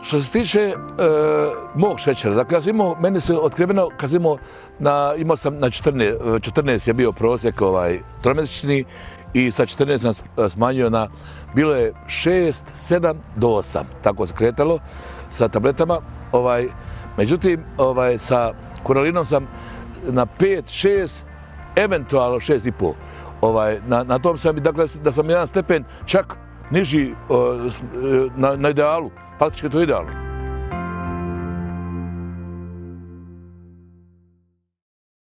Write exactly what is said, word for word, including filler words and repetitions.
što se tiče e, mog šećera, dakle, ja sam imao, meni se otkriveno, kad sam imao, na, imao sam na četrnaest, četrnaest je bio prosjek ovaj, tromjesečni i sa četrnaest sam smanjio na, bilo je šest, sedam do osam, tako se kretalo sa tabletama, ovaj, međutim, ovaj, sa kuralinom sam na pet, šest, eventualno šest i pol. Ovaj, na, na tom sam, dakle, da sam jedan stepen čak niži na, na idealu, faktički to je idealno.